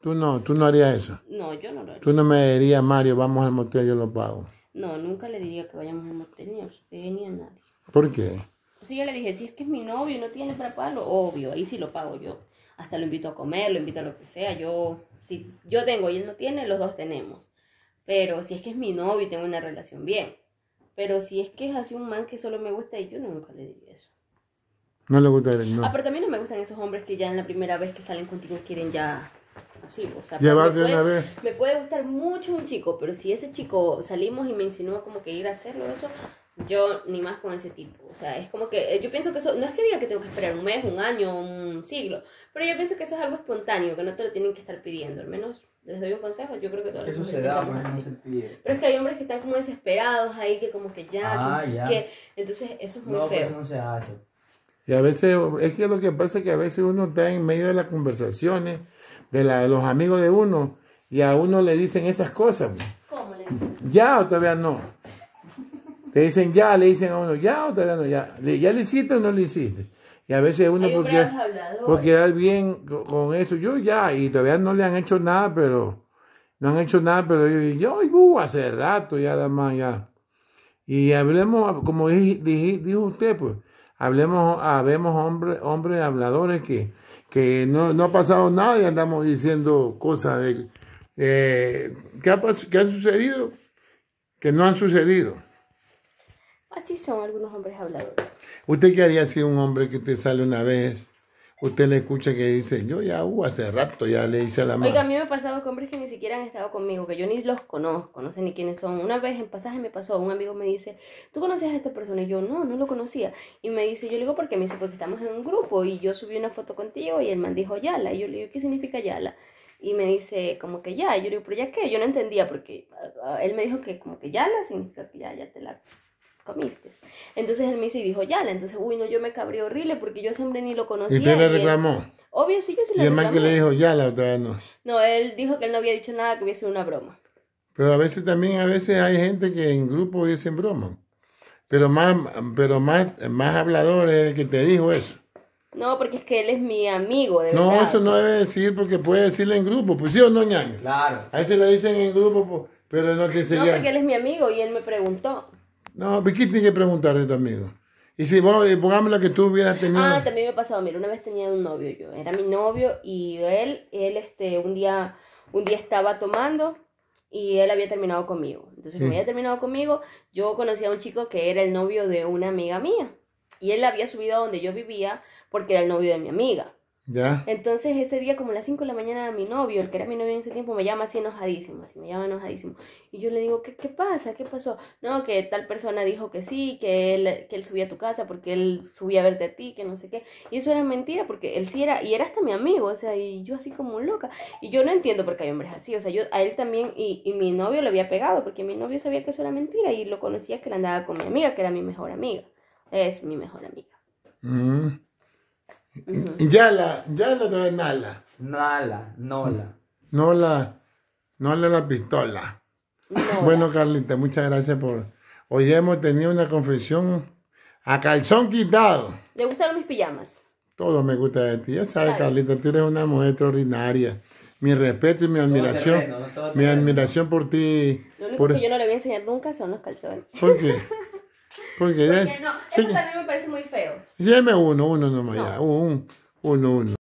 tú no harías eso. No, yo no lo haría. Tú no me dirías, Mario, vamos al motel, yo lo pago. No, nunca le diría que vayamos al motel ni a usted ni a nadie. ¿Por qué? Entonces yo le dije, si es que es mi novio y no tiene para pagarlo, obvio, ahí sí lo pago yo. Hasta lo invito a comer, lo invito a lo que sea. Si yo tengo y él no tiene, los dos tenemos. Pero si es que es mi novio y tengo una relación bien. Pero si es que es así un man que solo me gusta, y yo nunca le diría eso. No le gusta, no. Pero también no me gustan esos hombres que ya en la primera vez que salen contigo quieren ya así, o sea, Llevarte una vez. Me puede gustar mucho un chico, pero si ese chico salimos y me insinúa como que ir a hacerlo eso, yo ni más con ese tipo. O sea, es como que yo pienso que eso, no es que diga que tengo que esperar un mes, un año, un siglo, pero yo pienso que eso es algo espontáneo, que no te lo tienen que estar pidiendo, al menos les doy un consejo, yo creo que todos los Eso hombres se da, pensamos pero no así. se pide. Pero es que hay hombres que están como desesperados ahí, que como que ya, que no sé ya. qué. Entonces eso es muy No, pues feo. eso no se hace. Y a veces, es que lo que pasa es que a veces uno está en medio de las conversaciones de los amigos de uno y a uno le dicen esas cosas. ¿Cómo le dices? ¿Ya o todavía no? Te dicen ya, le dicen a uno, ¿ya o todavía no? ¿Ya le hiciste o no le hiciste? Y a veces uno Hay hombres habladores. por quedar bien con eso, yo ya, y todavía no le han hecho nada, pero yo hace rato ya nada más ya. Y hablemos, como dijo usted, pues, habemos hombres habladores que no ha pasado nada y andamos diciendo cosas ¿qué ha sucedido? Que no han sucedido. Así son algunos hombres habladores. ¿Usted qué haría si un hombre que te sale una vez, usted le escucha que dice, yo ya hace rato ya le hice a la Oiga, a mano? mí me ha pasado con hombres que ni siquiera han estado conmigo, que yo ni los conozco, no sé ni quiénes son. Una vez en pasaje me pasó, un amigo me dice, ¿tú conoces a esta persona? Y yo, no lo conocía. Y me dice, yo le digo, ¿por qué? Me dice, porque estamos en un grupo y yo subí una foto contigo y el man dijo Yala. Y yo le digo, ¿qué significa Yala? Y me dice, como que ya. Y yo le digo, ¿pero ya qué? Yo no entendía porque él me dijo que como que Yala significa que ya te la comiste. Entonces él me dice y dijo Yala. Entonces, no, yo me cabré horrible porque yo ese hombre ni lo conocía. ¿Y usted le reclamó? Obvio, sí, yo sí ¿Y le el man que le reclamé. dijo ya la todavía no? No, él dijo que él no había dicho nada, que había sido una broma. Pero a veces hay gente que en grupo dicen broma. Pero más hablador es el que te dijo eso. No, porque es que él es mi amigo, de No, verdad. eso no debe decir porque puede decirle en grupo, pues sí o no, ñaño. Claro. A veces le dicen en grupo, pues, pero no que No, sería. porque él es mi amigo y él me preguntó. No, ¿qué tienes que preguntarle a tu amigo? Y si vos, pongamos la que tú hubieras tenido. También me ha pasado, mira, una vez tenía un novio yo, era mi novio y él un día estaba tomando y él había terminado conmigo. Entonces, como había terminado conmigo, yo conocí a un chico que era el novio de una amiga mía y él había subido a donde yo vivía porque era el novio de mi amiga. Ya. Entonces ese día como a las 5 de la mañana mi novio, el que era mi novio en ese tiempo, me llama así enojadísimo, y yo le digo, ¿qué pasa? ¿Qué pasó? No, que tal persona dijo que sí, que él subía a tu casa porque él subía a verte a ti, que no sé qué. Y eso era mentira porque él sí era, y era hasta mi amigo, o sea, y yo así como loca. Y yo no entiendo por qué hay hombres así, o sea, yo a él también, y mi novio lo había pegado porque mi novio sabía que eso era mentira y lo conocía que él andaba con mi amiga, que era mi mejor amiga. Es mi mejor amiga. Ya la nala. Nala, nola. No la pistola. No, Bueno, Carlita, muchas gracias por. Hoy hemos tenido una confesión a calzón quitado. ¿le gustaron mis pijamas? Todo me gusta de ti. Ya sabes, Ay. Carlita, tú eres una mujer extraordinaria. Mi respeto y mi admiración. Mi admiración por ti. Lo único que yo no le voy a enseñar nunca son los calzones. ¿Por qué? Porque ya No, eso también me parece muy feo. Deme uno nomás ya. Uno.